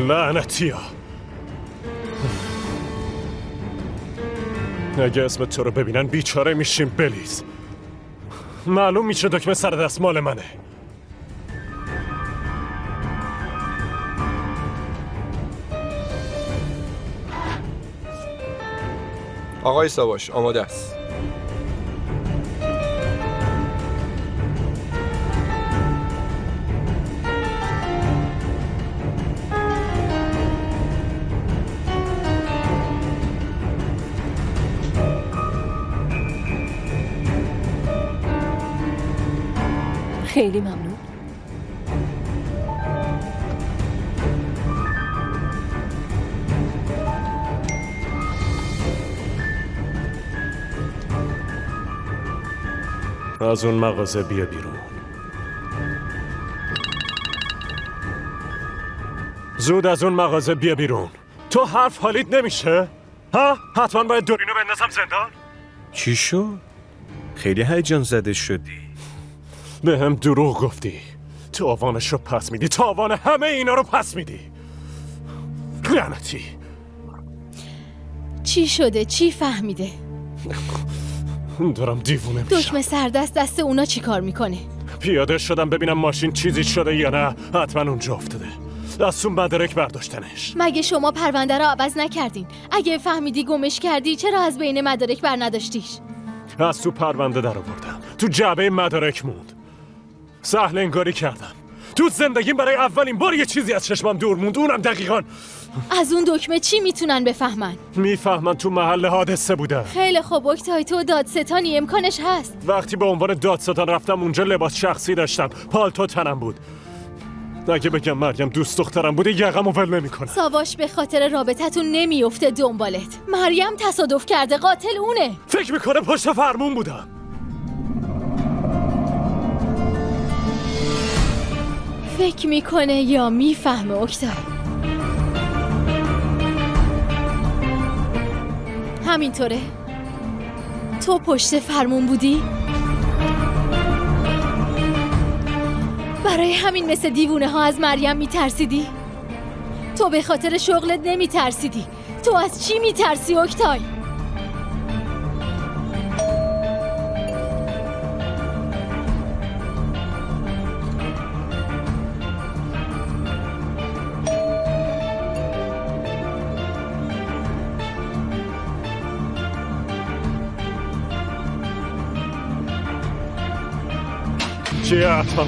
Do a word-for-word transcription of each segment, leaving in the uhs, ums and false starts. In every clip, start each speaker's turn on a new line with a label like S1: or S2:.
S1: لعنتی ها. اگه اسم تو رو ببینن بیچاره میشیم بلیز. معلوم میشه دکمه سر دست مال منه.
S2: آقای ساواش آماده است.
S3: خیلی ممنون.
S1: از اون مغازه بیا بیرون. زود از اون مغازه بیا بیرون. تو حرف حالیت نمیشه؟ ها؟ حتما باید دورینو بندازم زندان؟
S4: چی شد؟ خیلی هیجان زده شدی.
S1: به هم دروغ گفتی. تاوانش رو پس میدی. تاوان همه اینا رو پس میدی. لعنتی.
S3: چی شده؟ چی فهمیده؟
S1: دارم دیوونه میشم.
S3: دکمه سردست دست اونا چی کار میکنه؟
S1: پیاده شدم ببینم ماشین چیزی شده یا نه. حتما اونجا افتاده. از تو مدرک برداشتنش.
S3: مگه شما پرونده رو عوض نکردین؟ اگه فهمیدی گمش کردی چرا از بین مدارک بر نداشتیش؟
S1: از تو پرونده در آوردم. تو جعبه مدارک موند. سهل انگاری کردم. تو زندگیم برای اولین بار یه چیزی از چشمم دور موند. اونم دقیقاً
S3: از اون دکمه چی میتونن بفهمن؟
S1: میفهمن تو محل حادثه بودن.
S3: خیلی خوب اکتای، تو دادستانی امکانش هست.
S1: وقتی به عنوان دادستان رفتم اونجا لباس شخصی داشتم. پالتو تنم بود. اگه بگم مریم دوست دخترم بوده یقمو ول نمیکنه.
S3: ساواش به خاطر رابطتون نمیفته دنبالت. مریم تصادف کرده، قاتل اونه.
S1: فکر میکنه پشت فرمون بودم.
S3: فکر میکنه یا میفهمه اکتای؟ همینطوره؟ تو پشت فرمون بودی؟ برای همین مثل دیوونه ها از مریم میترسیدی؟ تو به خاطر شغلت نمیترسیدی. تو از چی میترسی اکتای؟
S1: چیه اتا؟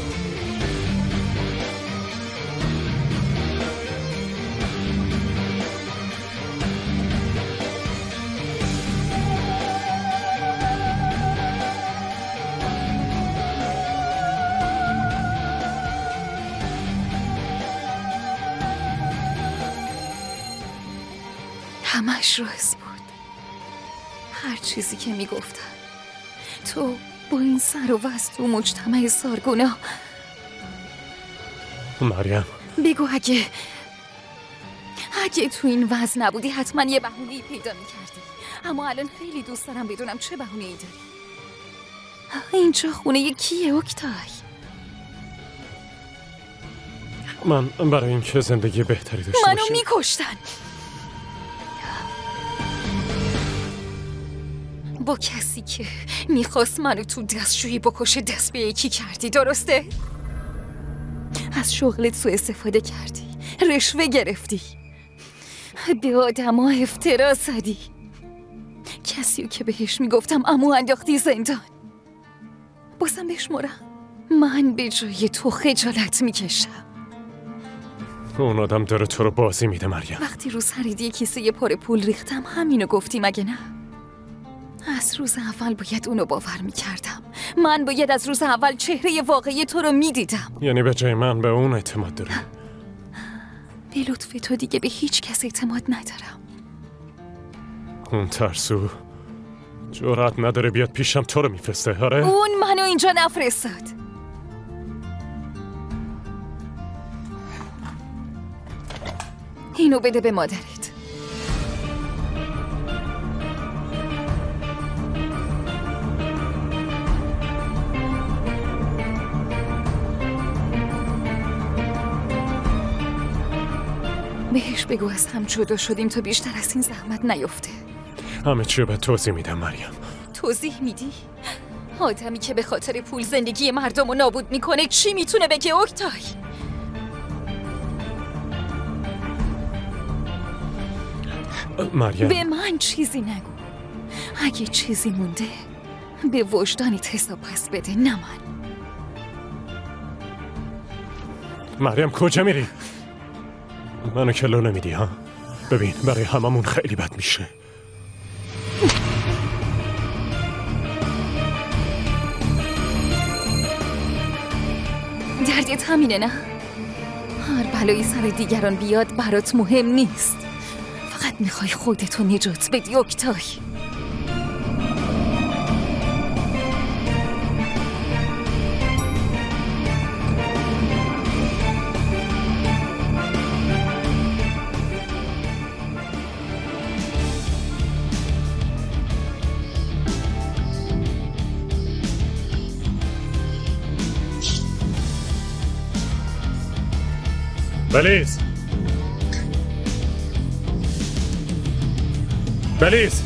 S5: همش راست بود. هر چیزی که میگفتن. تو با این سر و وضع تو مجتمع سارگونا.
S1: مریم
S5: بگو اگه اگه تو این وضع نبودی حتما یه بهونه‌ای پیدا میکردی. اما الان خیلی دوست دارم بدونم چه بهونه‌ای داری. اینجا خونه کیه اکتای؟
S1: من برای اینکه زندگی بهتری داشته
S5: منو
S1: باشم
S5: میکشتن. با کسی که میخواست منو تو دستشویی بکشه دست به یکی کردی، درسته؟ از شغلت سوء استفاده کردی، رشوه گرفتی، به آدما افترا زدی. کسیو که بهش میگفتم عمو انداختی زندان. بازم بشمرم من به جای تو خجالت میکشم.
S1: اون آدم داره تو رو بازی میده مریم.
S5: وقتی رو سرید یه کیسه یه پر پول ریختم همینو گفتی مگه نه؟ از روز اول باید اونو باور میکردم. من باید از روز اول چهره واقعی تو رو میدیدم.
S1: یعنی به جای من به اون اعتماد داری؟
S5: به لطف تو دیگه به هیچ کس اعتماد ندارم.
S1: اون ترسو جرأت نداره بیاد پیشم تو رو میفرسته. آره؟
S5: اون منو اینجا نفرستاد. اینو بده به مادرت. بهش بگو از هم جدا شدیم تا بیشتر از این زحمت نیفته.
S1: همه چی رو به توضیح میدم مریم.
S5: توضیح میدی؟ آدمی که به خاطر پول زندگی مردم رو نابود میکنه چی میتونه بگه اوکتای؟
S1: مریم
S5: به من چیزی نگو. اگه چیزی مونده به وجدانت حساب پس بده، نه من.
S1: مریم کجا میری؟ منو کلو نمیدی ها؟ ببین برای هممون خیلی بد میشه.
S5: دردت همینه نه؟ هر بلایی سر دیگران بیاد برات مهم نیست. فقط میخوای خودتو نجات بدی اوکتای.
S1: بلیز بلیز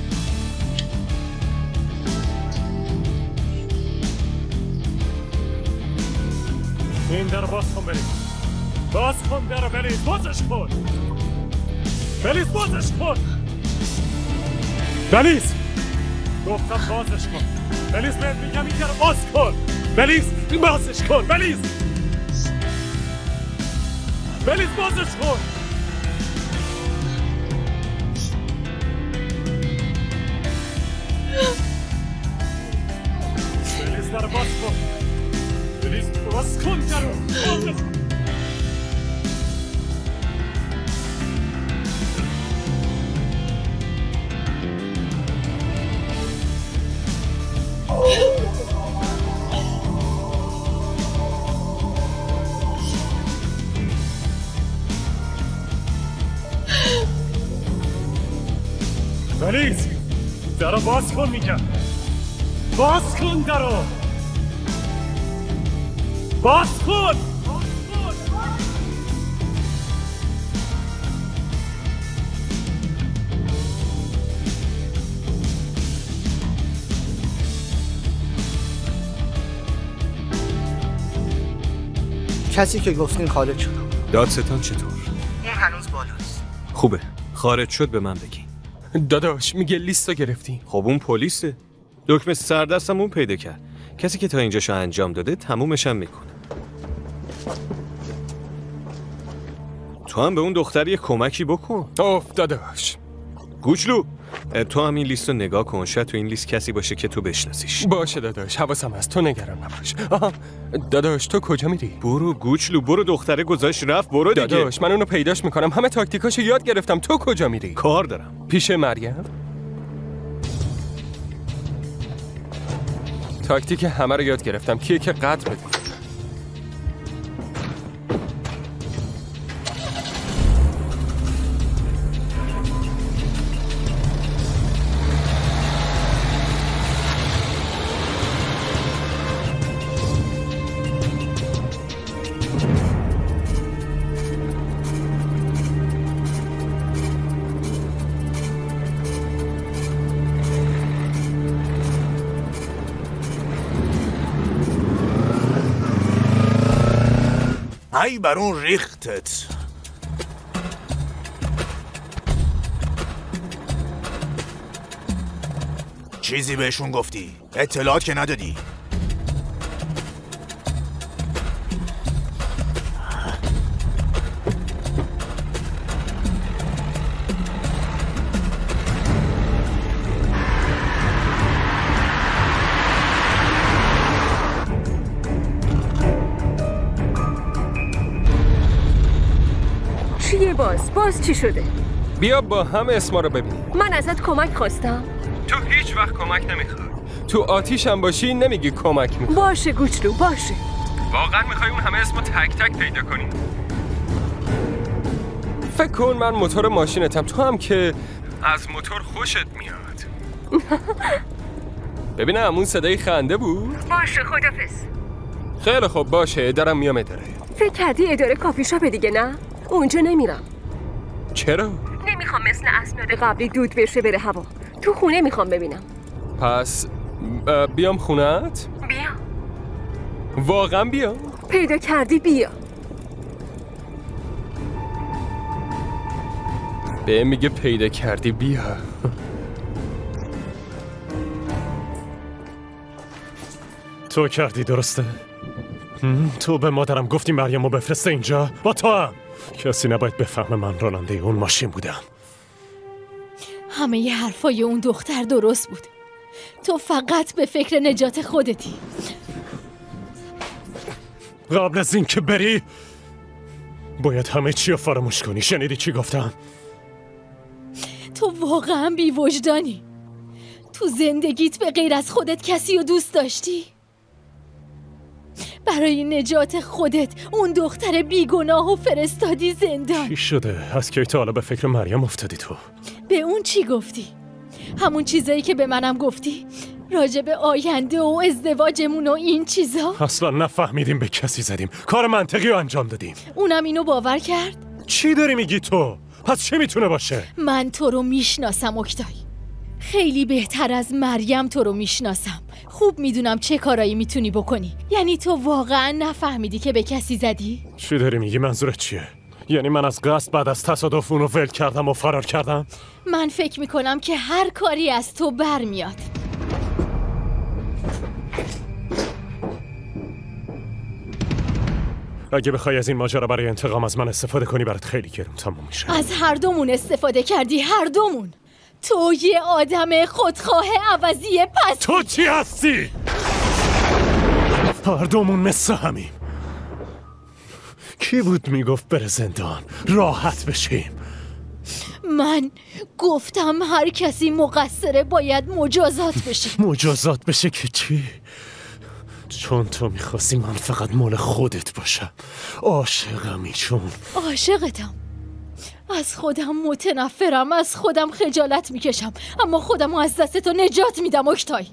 S1: این در باز کن بلیز باز کن در بلیز بازش کن بلیز بازش کن بلیز گفتم بازش کن بلیز بهت میگم این در باز کن بلیز بازش کن بلیز بلیز بازش کن بلیز در باز کن بلیز باز کن در بازش کن بلیز درو باز کن میگم باز کن درو باز کن
S6: کسی که گفتین خارج شد.
S4: دادستان چطور؟
S6: این هنوز بالاست.
S4: خوبه خارج شد به من بگی.
S2: داداش میگه لیستو گرفتی.
S4: خب اون پلیسه. دکمه سردستم اون پیدا کرد. کسی که تا اینجاشو انجام داده تمومش هم میکنه. تو هم به اون دختر یه کمکی بکن.
S2: اوف داداش.
S4: گوچلو تو هم این لیست رو نگاه کن. شاید تو این لیست کسی باشه که تو بشناسیش.
S2: باشه داداش حواسم هست، تو نگران نباش. آها داداش تو کجا میری؟
S4: برو گوچلو برو، دختره گذاشت رفت، برو دیگه.
S2: داداش من اونو پیداش میکنم، همه تاکتیکاشو یاد گرفتم. تو کجا میری؟
S4: کار دارم.
S2: پیش مریم. تاکتیک همه رو یاد گرفتم، کیه که قطع بدی.
S7: ای بر اون ریختت. چیزی بهشون گفتی؟ اطلاعات که ندادی؟
S8: باز باز چی شده؟
S2: بیا با هم اسما رو ببینیم.
S8: من ازت کمک خواستم.
S2: تو هیچ وقت کمک نمیخوای. تو آتیش هم باشی نمیگی کمک میخوای.
S8: باشه گوچلو باشه.
S2: واقعا میخوای اون همه اسمو تک تک پیدا کنی؟ فکر کن من موتور ماشینتم، تو هم که از موتور خوشت میاد. ببینم اون صدای خنده بود؟
S8: باشه خدافظ.
S2: خیلی خوب باشه، درم میام اداره.
S8: فکر کردی اداره کافی شاپ دیگه نه؟ اونجا نمیرم.
S2: چرا؟
S8: نمیخوام مثل اسناد قبلی دود بشه بره هوا. تو خونه میخوام ببینم.
S2: پس بیام خونت؟
S8: بیا.
S2: واقعا بیام؟
S8: پیدا کردی بیا.
S2: به میگه پیدا کردی بیا.
S1: تو کردی درسته؟ تو به مادرم گفتی مریم رو بفرسته اینجا؟ با تو هم کسی نباید بفهمه من راننده اون ماشین بودم.
S3: همه ی حرفای اون دختر درست بود. تو فقط به فکر نجات خودتی.
S1: قبل از این که بری باید همه چی رو فراموش کنی. شنیدی چی گفتم؟
S3: تو واقعا بی وجدانی. تو زندگیت به غیر از خودت کسی رو دوست داشتی؟ برای نجات خودت اون دختر بیگناه و فرستادی زندان.
S1: چی شده؟ از کی تا حالا به فکر مریم افتادی تو؟
S3: به اون چی گفتی؟ همون چیزایی که به منم گفتی؟ راجع به آینده و ازدواجمون و این چیزا؟
S1: اصلا نفهمیدیم به کسی زدیم. کار منطقی رو انجام دادیم.
S3: اونم اینو باور کرد؟
S1: چی داری میگی تو؟ پس چی میتونه باشه؟
S3: من تو رو میشناسم اکتای. خیلی بهتر از مریم تو رو میشناسم. خوب میدونم چه کارایی میتونی بکنی. یعنی تو واقعا نفهمیدی که به کسی زدی؟
S1: چی داری میگی؟ منظورت چیه؟ یعنی من از قصد بعد از تصادف اونو ول کردم و فرار کردم؟
S3: من فکر میکنم که هر کاری از تو برمیاد.
S1: اگه بخوای از این ماجرا برای انتقام از من استفاده کنی برات خیلی گرون تموم میشه.
S3: از هر دومون استفاده کردی، هر دومون. تو یه آدم خودخواه عوضی پس.
S1: تو چی هستی؟ هر دومون مثل همیم. کی بود میگفت بره زندان راحت بشیم؟
S3: من گفتم هر کسی مقصره باید مجازات بشه.
S1: مجازات بشه که چی؟ چون تو میخواستی من فقط مال خودت باشم. عاشقمی چون
S3: عاشقتم. از خودم متنفرم، از خودم خجالت میکشم، اما خودمو از دست تو نجات میدم اکتای.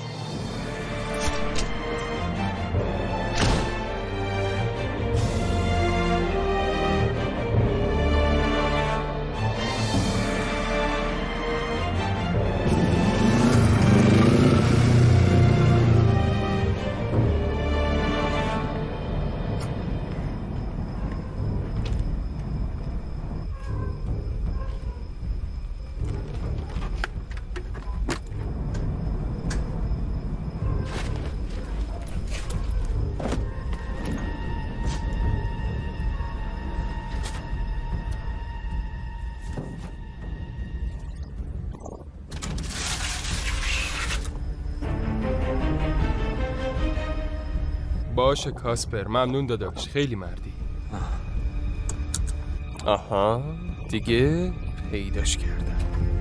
S2: باشه کاسپر، ممنون داداش، خیلی مردی. آها دیگه پیداش کردم.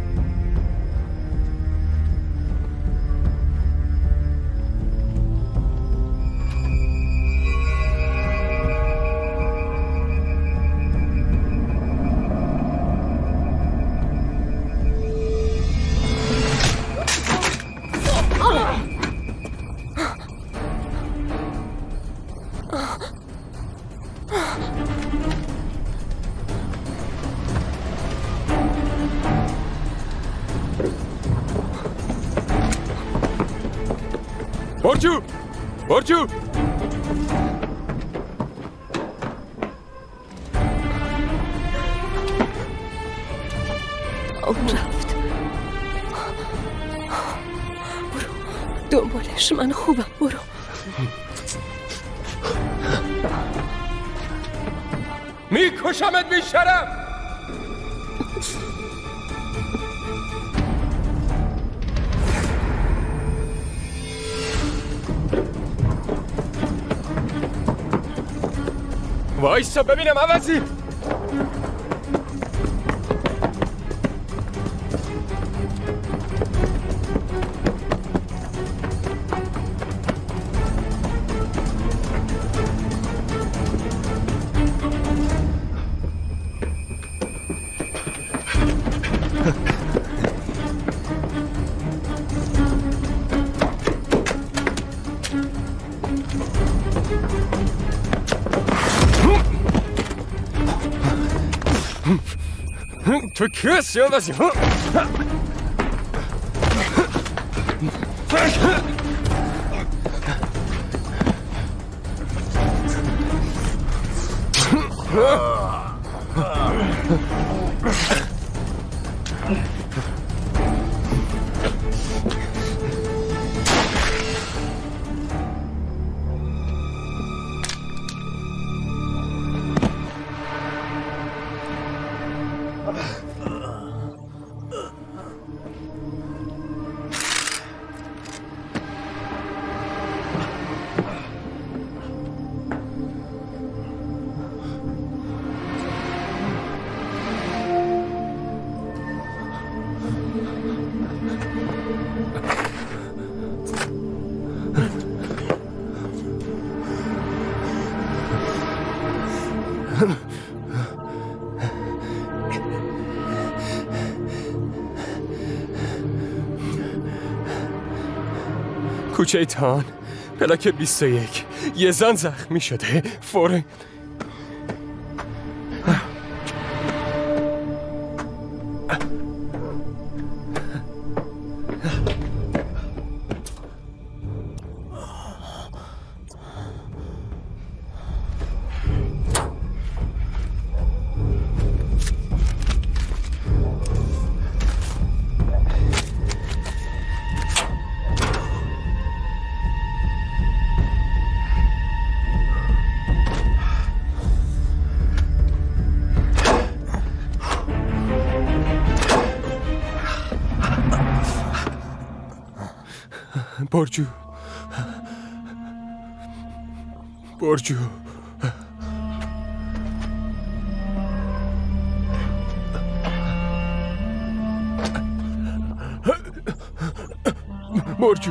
S2: برجو! برجو!
S8: اون رفت. برو دنبالش، من خوبم. برو.
S2: میکشمت بیشرم. وایسا ببینم عوضی. تو کی هستی آوازی ها؟ کوچه تان پلاک بیست و یک یه زن زخمی شده فوری برجو برجو برجو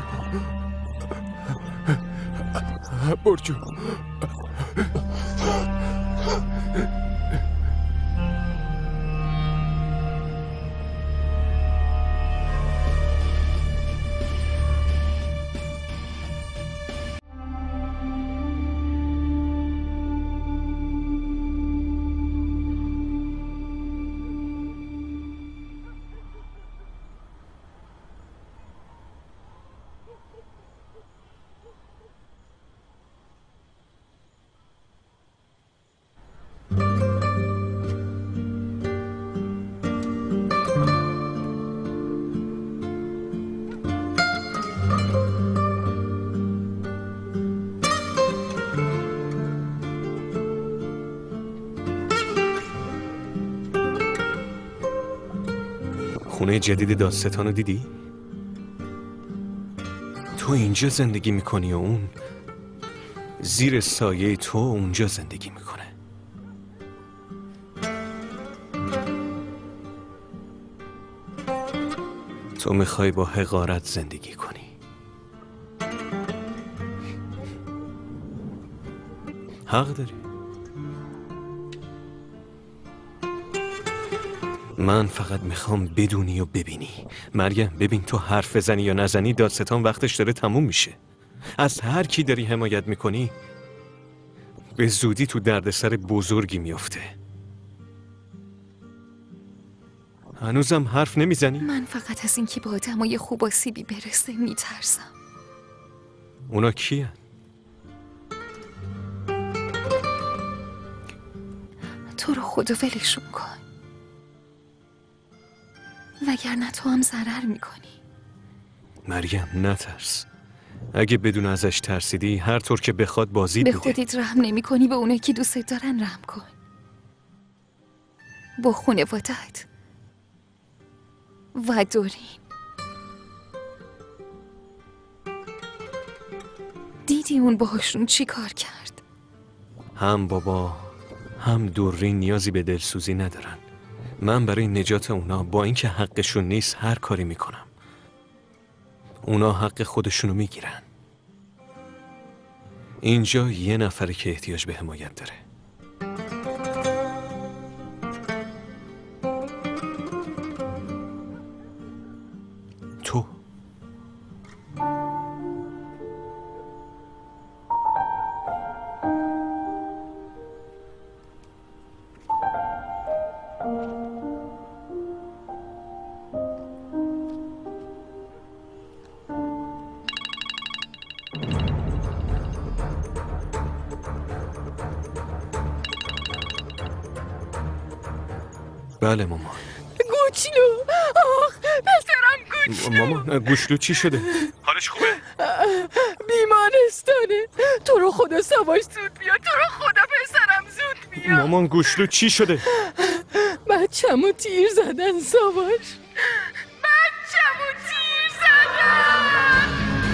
S2: برجو خونه جدید دادستان رو دیدی؟ تو اینجا زندگی میکنی و اون زیر سایه تو اونجا زندگی میکنه. تو میخوای با حقارت زندگی کنی. حق داری. من فقط میخوام بدونی و ببینی. مریم ببین، تو حرف بزنی یا نزنی دادستان وقتش داره تموم میشه. از هر کی داری حمایت میکنی به زودی تو دردسر بزرگی میفته. هنوزم حرف نمیزنی؟
S5: من فقط از اینکه با آدمای خوب آسیبی برسه میترسم.
S4: اونا کیه؟
S5: تو رو خدا ولشون کن، وگرنه تو هم ضرر میکنی.
S4: مریم نترس. اگه بدون ازش ترسیدی هر طور که بخواد بازی
S5: به
S4: میده.
S5: خودت رحم نمی کنی، به اونایی که دوست دارن رحم کن. با خانواده‌ات و دورین. دیدی اون باهاشون چی کار کرد؟
S4: هم بابا هم دورین نیازی به دلسوزی ندارن. من برای نجات اونا با اینکه حقشون نیست هر کاری میکنم. اونا حق خودشونو میگیرن. اینجا یه نفره که احتیاج به حمایت داره. تو
S2: بله مامان.
S5: گوچلو، آخ پسرم گوچلو.
S2: مامان گوچلو چی شده؟ حالش خوبه؟
S5: بیمارستانه. تو رو خدا سواش زود بیا، تو رو خدا پسرم زود بیا.
S2: مامان گوچلو چی شده؟
S5: بچه‌مو تیر زدن سواش. بچه‌مو تیر زدن.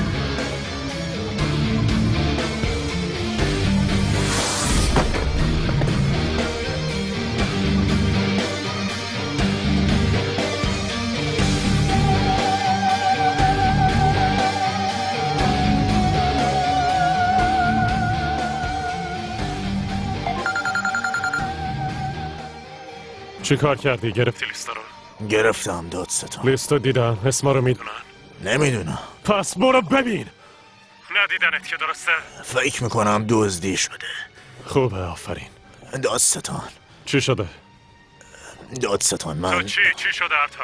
S1: چی کار کردی؟ گرفتی لیستا رو؟
S7: گرفتم دادستان.
S1: لیستا دیدم، اسما رو میدونن؟
S7: نمیدونم.
S1: پس برو ببین. ندیدنت که درسته؟
S7: فکر میکنم دزدی شده.
S1: خوبه آفرین.
S7: دادستان
S1: چی شده؟
S7: دادستان من
S1: تو چی؟ چی شده ارتان؟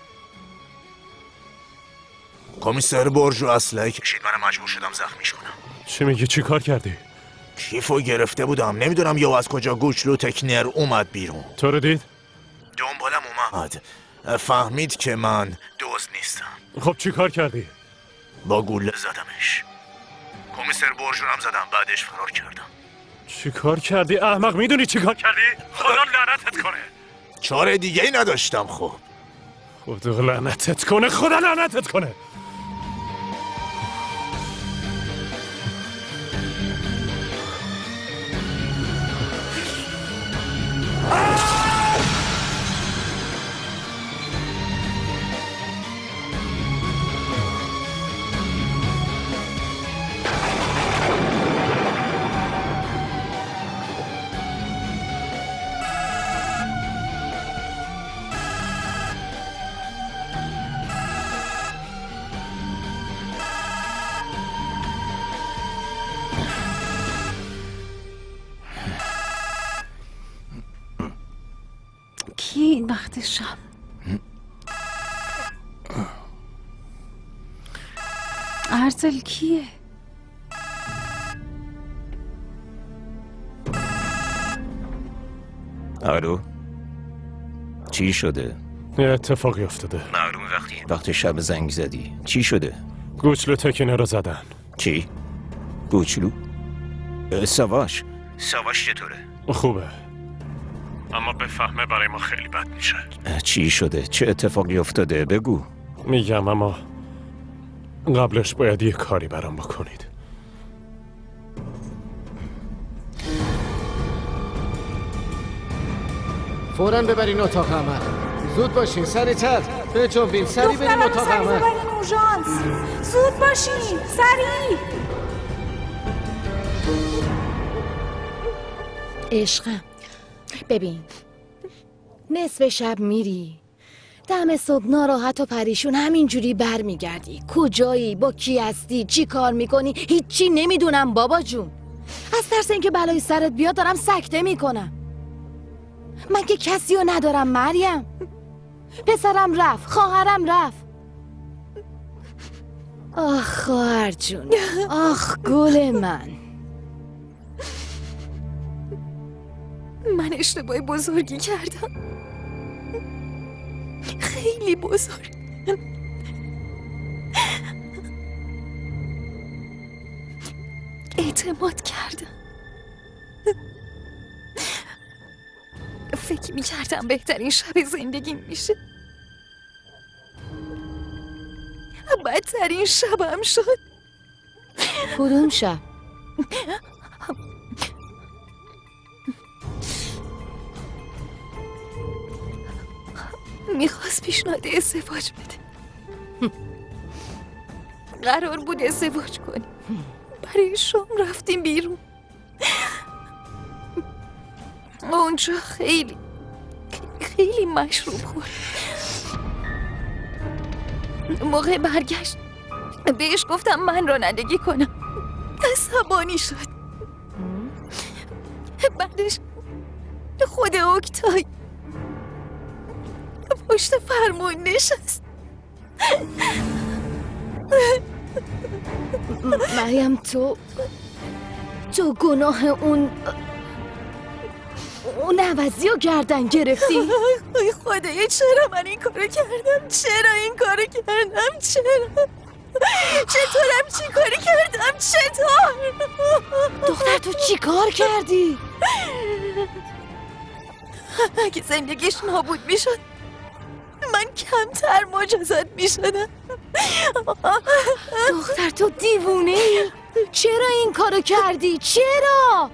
S7: کمیسر برج و اسلحه کشید، من مجبور شدم زخمیش کنم.
S1: چی میگی؟ چی کار کردی؟
S7: کیفو گرفته بودم، نمیدونم یا از کجا گوچلو تکنر اومد بیرون.
S1: تو رو دید؟
S7: دنبالم اومد، فهمید که من دزد نیستم.
S1: خب چی کار کردی؟
S7: با گوله زدمش. کمیسر برج رو هم زدم، بعدش فرار کردم.
S1: چی کار کردی احمق؟ میدونی چی کار کردی؟ خدا لعنتت کنه.
S7: چاره دیگه ای نداشتم. خب
S1: خدا لعنتت کنه، خدا لعنتت کنه.
S5: کی این وقت شب؟ ارسل کیه؟
S9: الو چی شده؟
S1: یه اتفاقی افتاده.
S9: معلوم وقتی وقتی شب زنگ زدی چی شده؟
S1: گوچلو تکنر رو زدن.
S9: چی؟ گوچلو؟ سواش سواش چطوره؟
S1: خوبه، اما بفهمه برای ما خیلی بد میشه.
S9: چی شده؟ چه اتفاقی افتاده؟ بگو.
S1: میگم اما قبلش باید یه کاری برام بکنید.
S10: فوراً ببرین اتاق عمل. زود باشین، سریع‌تر بجنبین، سریع برین اتاق عمل.
S11: زود باشین، سریع.
S3: عشقم ببین، نصف شب میری، دم صبح ناراحت و پریشون همینجوری بر میگردی. کجایی؟ با کی هستی؟ چی کار میکنی؟ هیچی نمیدونم بابا جون. از ترس اینکه بلای سرت بیاد دارم سکته میکنم. من که کسی رو ندارم مریم. پسرم رفت، خواهرم رفت. آخ خواهر جون، آخ گل من.
S5: من اشتباه بزرگی کردم، خیلی بزرگ. اعتماد کردم، فکر میکردم بهترین شب زندگی میشه، بدترین شبم شد.
S3: کدوم شب؟
S5: میخواست پیشنهاد ازدواج بده. قرار بود ازدواج کنیم، برای شام رفتیم بیرون. اونجا خیلی خیلی مشروب خورد. موقع برگشت بهش گفتم من رانندگی کنم، عصبانی شد. بعدش خود اوکتای پشت فرمون نشست.
S3: مریم تو تو گناه اون اون عوضی رو گردن گرفتی؟
S12: ای خدایا چرا من این کارو کردم؟ چرا این کارو کردم؟ چرا؟ چطورم چی کاری کردم؟ چطور؟
S3: دختر تو چی کار کردی؟
S12: اگه زندگیش نابود میشد من کمتر مجازات میشدم.
S3: دختر تو دیوونه ای؟ چرا این کارو کردی؟ چرا؟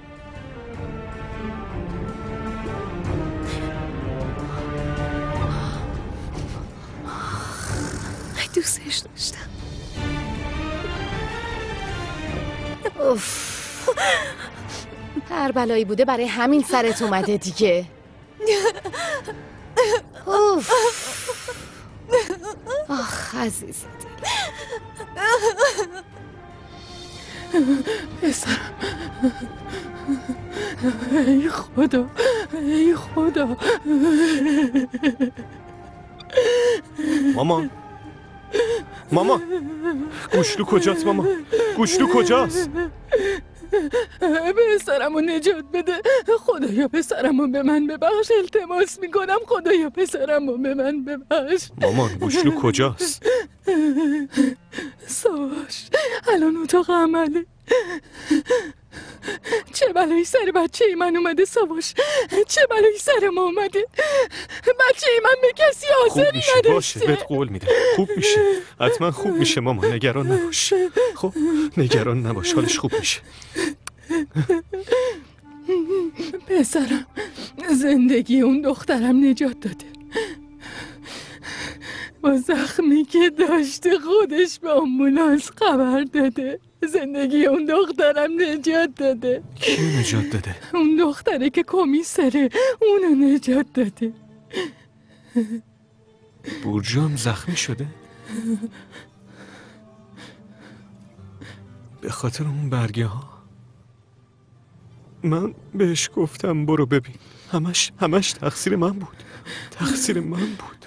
S12: دوستش داشتم.
S3: اوف. هر بلایی بوده برای همین سرت اومده دیگه. اوف. آخ عزیز
S13: پسرم، ای خدا، ای خدا.
S2: مامان مامان گوشلو کجاست؟ مامان گوشلو کجاست؟
S13: پسرمو نجات بده خدایا، پسرمو به من ببخش، التماس میکنم خدایا پسرمو به من ببخش.
S2: مامان گوشلو کجاست؟
S13: ساواش الان اتاق عمله. چه بلایی سر بچه ای من اومده ساواش، چه بلایی سر ما اومده. بچه ای من به کسی آزاری نداشته.
S2: خوب میشه، باشه بهت قول میدم خوب میشه، حتما خوب میشه مامان، نگران نباش. خب نگران نباش، حالش خوب میشه.
S13: پسرم زندگی اون دخترم نجات داده، با زخمی که داشته خودش به آمبولانس خبر داده. زندگی اون دخترم نجات داده.
S2: کی نجات داده؟
S13: اون دختره که کمیسره اونو نجات داده.
S2: برجو هم زخمی شده؟ به خاطر اون برگه ها من بهش گفتم برو ببین، همش همش تقصیر من بود، تقصیر من بود.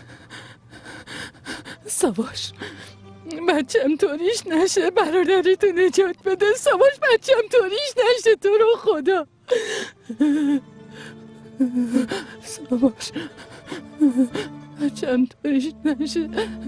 S13: ساواش بچم طوریش نشه، برادری تو نجات بده. ساواش بچم طوریش نشه، تو رو خدا. ساواش بچم طوریش نشه.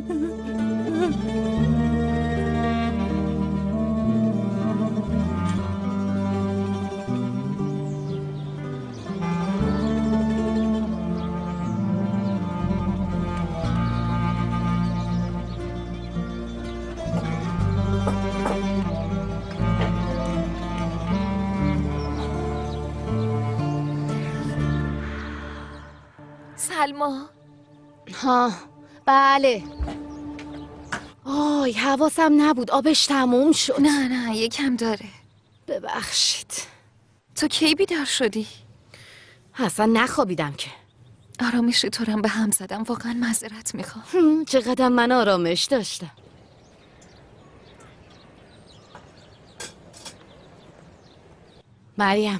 S3: سلما. ها بله. آی حواسم نبود، آبش تموم شد.
S5: نه نه یکم داره.
S3: ببخشید.
S5: تو کی بیدار شدی؟
S3: اصلا نخوابیدم که.
S5: آرامش طورم به هم زدم، واقعا معذرت میخوام.
S3: چقدر من آرامش داشتم. مریم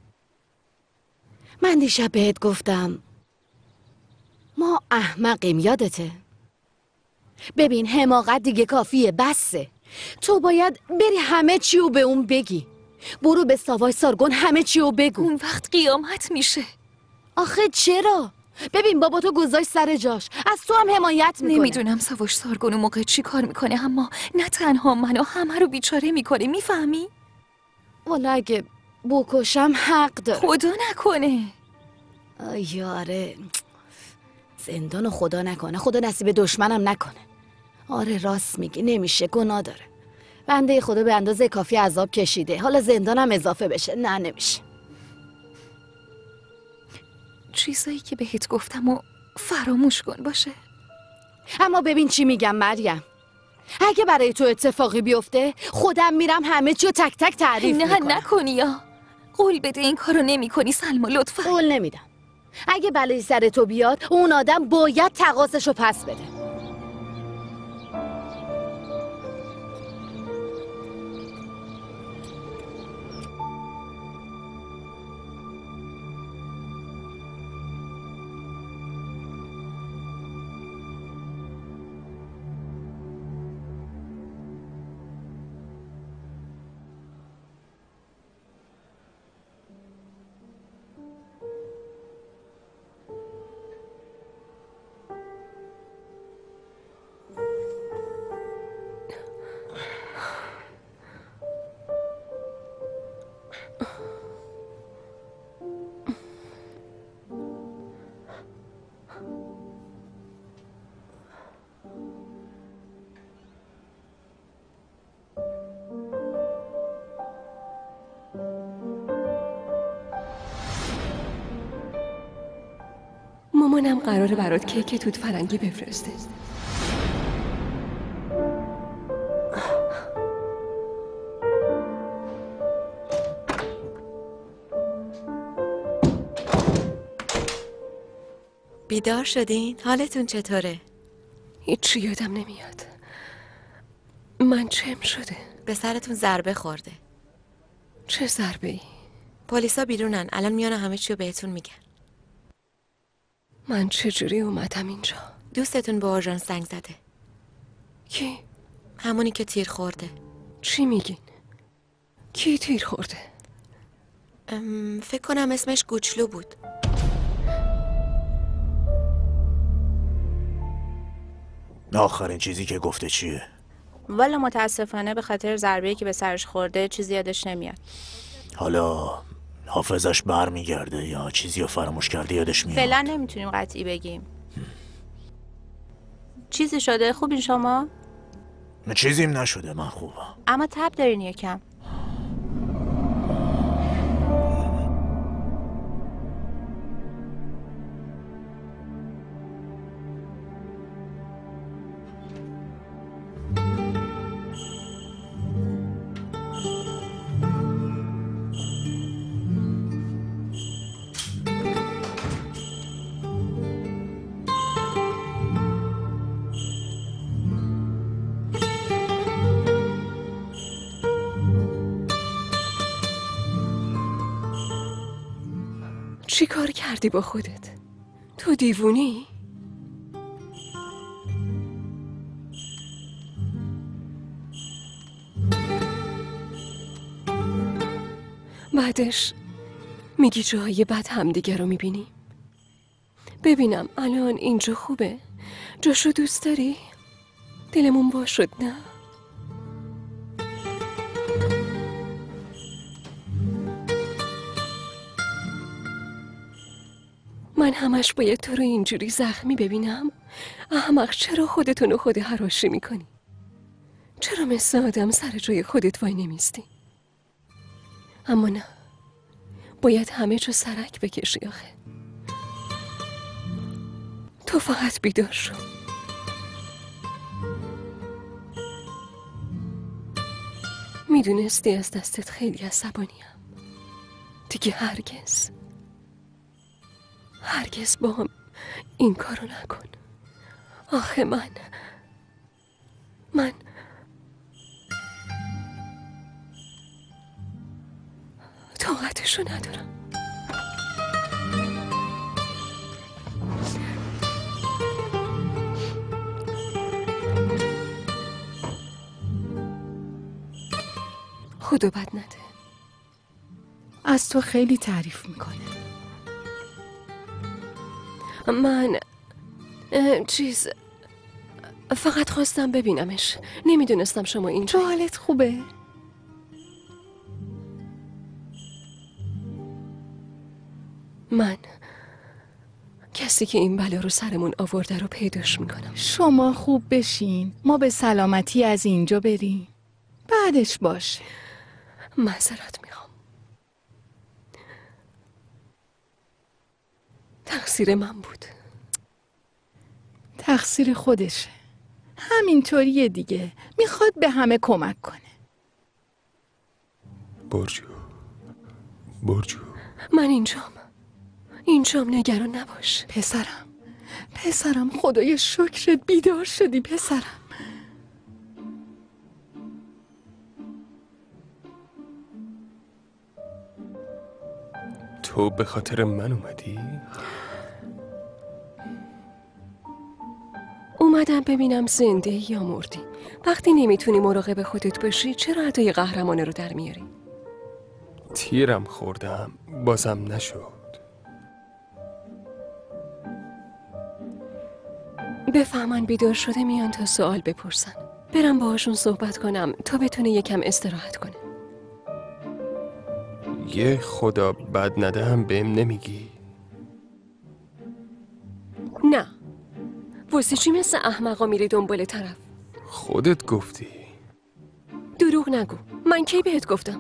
S3: من دیشب بهت گفتم ما احمقیم، یادته؟ ببین حماقت دیگه کافیه، بسه. تو باید بری همه چی رو به اون بگی. برو به ساواش سارگون همه چی رو بگو.
S5: اون وقت قیامت میشه.
S3: آخه چرا؟ ببین بابا تو گذاشت سر جاش، از تو هم حمایت میکنه.
S5: نمیدونم ساواش سارگون اون موقع چی کار میکنه، اما نه تنها منو همه رو بیچاره میکنه، میفهمی؟
S3: والا اگه بکشم حق داره.
S5: خدا نکنه.
S3: یاره زندانو خدا نکنه، خدا نصیب دشمنم نکنه. آره راست میگی، نمیشه، گناه داره. بنده خدا به اندازه کافی عذاب کشیده، حالا زندانم اضافه بشه. نه نمیشه.
S5: چیزایی که بهت گفتم و فراموش کن باشه.
S3: اما ببین چی میگم مریم، اگه برای تو اتفاقی بیفته خودم میرم همه چیو تک تک تعریف
S5: نه
S3: میکنم.
S5: نه نکنی یا قول بده این کارو نمی کنی سلما، لطفا.
S3: قول نمیدم. اگه بلایی سر تو بیاد اون آدم باید تقاصشو پس بده.
S8: مامانم قراره برات کیک توت فرنگی بفرسته.
S3: بیدار شدین؟ حالتون چطوره؟
S8: هیچی یادم نمیاد. من چم شده؟
S3: به سرتون ضربه خورده.
S8: چه ضربه ای؟
S3: پلیسا بیرونن، الان میان همه چی رو بهتون میگن.
S8: من چجوری اومدم اینجا؟
S3: دوستتون به آژانس زنگ زده.
S8: کی؟
S3: همونی که تیر خورده.
S8: چی میگین؟ کی تیر خورده؟
S3: فکر کنم اسمش گوچلو بود.
S7: آخرین چیزی که گفته چیه؟
S14: والا متاسفانه به خاطر ضربه‌ای که به سرش خورده چیزی یادش نمیاد.
S7: حالا حافظش بر میگرده یا چیزی رو فراموش کرده یادش میاد؟
S14: فعلا نمیتونیم قطعی بگیم. چیزی شده؟ خوبین شما؟
S7: چیزیم نشده، من خوبم.
S14: اما تب دارین یکم.
S8: چی کار کردی با خودت؟ تو دیوونی؟ بعدش میگی جاهای بد همدیگه رو میبینی؟ ببینم الان اینجا خوبه؟ جاشو دوست داری؟ دلمون وا شد نه؟ من همش باید تو رو اینجوری زخمی ببینم؟ احمق، چرا خودتونو خود حراشی میکنی؟ چرا مثل آدم سر جای خودت وای نمیستی؟ اما نه، باید همه جا سرک بکشی آخه. تو فقط بیدار شو. میدونستی از دستت خیلی عصبانیم. دیگه هرگز هرگز با هم این کارو نکن. آخه من من طاقتشو ندارم. خدا بد نده.
S13: از تو خیلی تعریف میکنه.
S8: من چیز فقط خواستم ببینمش. نمیدونستم شما اینجا.
S13: تو حالت خوبه؟
S8: من کسی که این بلا رو سرمون آورده رو پیداش میکنم.
S13: شما خوب بشین، ما به سلامتی از اینجا بریم، بعدش باشه.
S8: معذرت میخوام. تقصیر من بود.
S13: تقصیر خودشه. همینطوریه دیگه. میخواد به همه کمک کنه.
S1: برجو برجو
S8: من اینجام. اینجام، نگران نباش.
S13: پسرم پسرم خدای شکرت بیدار شدی پسرم.
S1: تو به خاطر من اومدی؟
S8: اومدم ببینم زنده یا مردی. وقتی نمیتونی مراقب خودت باشی چرا ادای قهرمانه رو در میاری؟
S1: تیرم خوردم بازم نشد.
S8: بفهمن بیدار شده میان تا سوال بپرسن. برم باهاشون صحبت کنم تا بتونه یکم استراحت کنه.
S1: یه خدا بد نده هم بهم نمیگی؟
S8: نه. واسه چی مثل احمقا میری دنبال طرف؟
S1: خودت گفتی.
S8: دروغ نگو. من کی بهت گفتم؟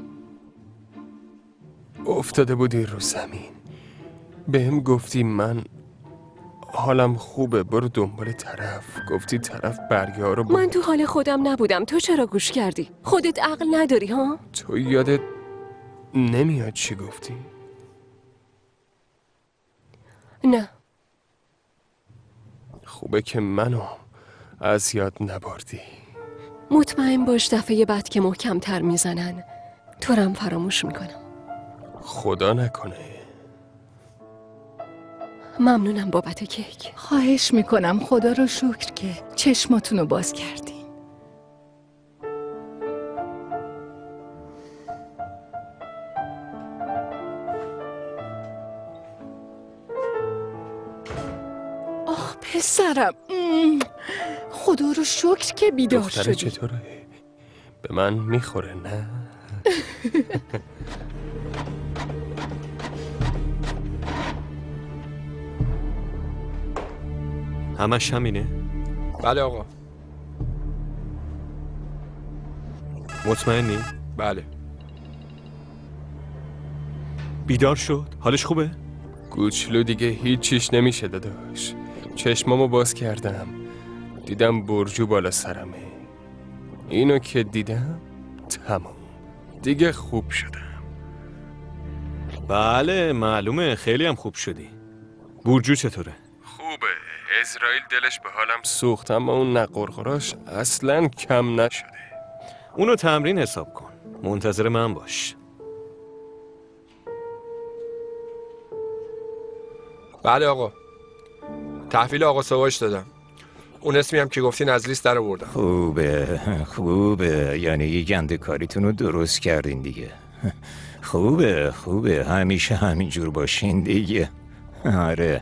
S1: افتاده بودی رو زمین، بهم گفتی من
S15: حالم خوبه. برو دنبال طرف. گفتی طرف برگه ها رو با...
S8: من تو حال خودم نبودم. تو چرا گوش کردی؟ خودت عقل نداری ها؟
S15: تو یادت نمیاد چی گفتی؟
S8: نه.
S15: خوبه که منو از یاد نبردی.
S8: مطمئن باش دفعه بعد که محکم‌تر میزنن تو رم فراموش میکنم.
S15: خدا نکنه.
S8: ممنونم بابت کیک.
S13: خواهش میکنم، خدا رو شکر که چشماتونو باز کردین. آخ پسرم، خدا رو شکر که بیدار شدی.
S15: دختره چطوره؟ به من میخوره نه؟
S2: همش همینه؟
S16: بله آقا.
S2: مطمئنی؟
S16: بله.
S2: بیدار شد؟ حالش خوبه؟
S15: کوچلو دیگه هیچ چیش نمیشه داداش. چشمامو باز کردم، دیدم برجو بالا سرمه. اینو که دیدم تمام دیگه خوب شدم.
S2: بله معلومه، خیلی هم خوب شدی. برجو چطوره؟
S15: خوبه. اسرائیل دلش به حالم سوخت، اما اون نقرقراش اصلا کم نشده.
S2: اونو تمرین حساب کن. منتظر من باش.
S16: بله آقا. تحویل آقا سواش دادم. اون اسمی هم که گفتین از لیست در آوردم.
S9: خوبه خوبه، یعنی گنده کاریتون رو درست کردین دیگه. خوبه خوبه، همیشه همینجور باشین دیگه. آره.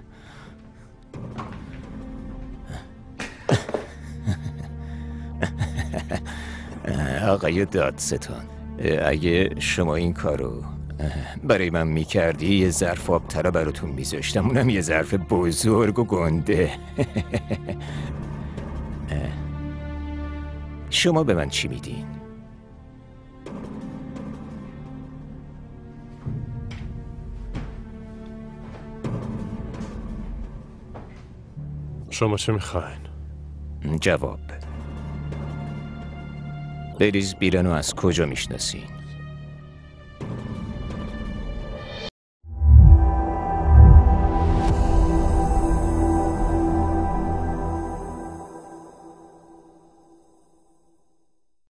S9: آقای دادستان، اگه شما این کارو برای من میکردی یه ظرف آبتره براتون میذاشتم، اونم یه ظرف بزرگ و گنده. شما به من چی میدین؟
S1: شما چه میخواین؟
S9: جواب. بریز بیرن رو از کجا میشناسین؟